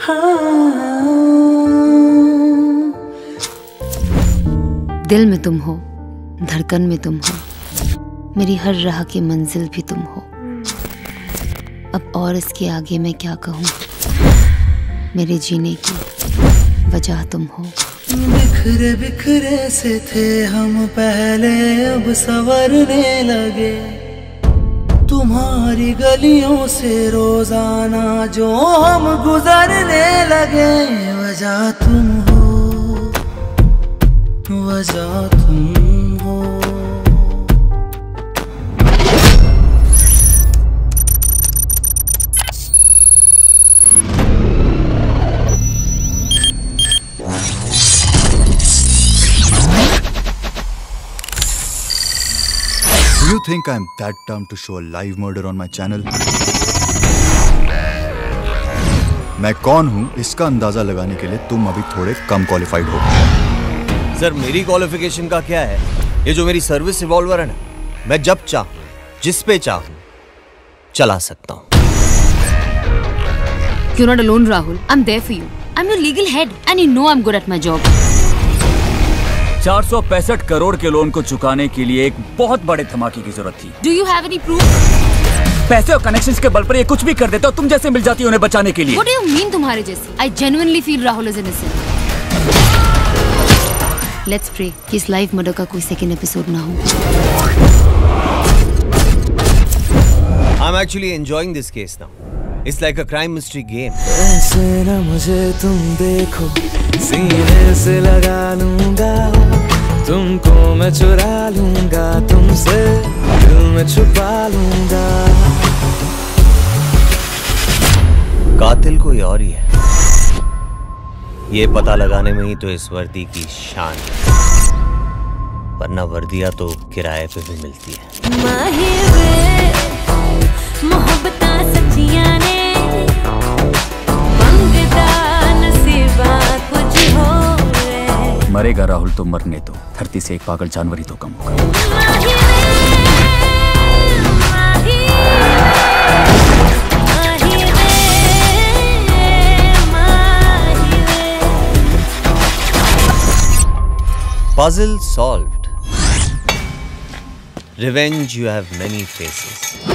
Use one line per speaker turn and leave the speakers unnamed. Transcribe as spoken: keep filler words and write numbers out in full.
दिल में तुम हो, धड़कन में तुम हो, मेरी हर राह की मंजिल भी तुम हो। अब और इसके आगे मैं क्या कहूँ, मेरे जीने की वजह तुम हो।
बिखरे बिखरे से थे हम पहले, अब संवरने लगे। तुम्हारी गलियों से रोजाना जो हम गुजरने लगे। वजह तुम हो, वजह तुम हो।
Do you think I'm that dumb to show a live murder on my channel? मैं कौन हूँ इसका अंदाजा लगाने के लिए तुम अभी थोड़े कम क्वालिफाइड हो।
सर मेरी क्वालिफिकेशन का क्या है? ये जो मेरी सर्विस रिवॉल्वर है ना, मैं जब चाहूँ जिस पे चाहूँ चला सकता हूँ।
You're not alone, Rahul. I'm there for you. I'm your legal head, and you know I'm good at my job.
चार सौ पैंसठ करोड़ के लोन को चुकाने के लिए एक बहुत बड़े धमाके की जरूरत थी।
Do you have any proof?
पैसे और कनेक्शंस के बल पर ये कुछ भी कर देते हो, तुम जैसे मिल जाती हो उन्हें बचाने के लिए।
What do you mean तुम्हारे जैसे? I genuinely feel Rahul is innocent. Let's pray कि इस लाइव मर्डर का कोई सेकंड एपिसोड ना हो।
I'm actually enjoying this case now. It's like a crime mystery game.
ऐसे न मुझे तुम देखो, सीने से लगा लूंगा। तुमको मैं चुरा लूंगा, तुमसे दिल में छुपा लूंगा।
कातिल कोई और ही है, ये पता लगाने में ही तो इस वर्दी की शान है। वरना वर्दियां तो किराए पे भी मिलती है।
मरेगा राहुल तो मरने दो, धरती से एक पागल जानवर ही तो कम होगा।
Puzzle solved. Revenge, you have many faces.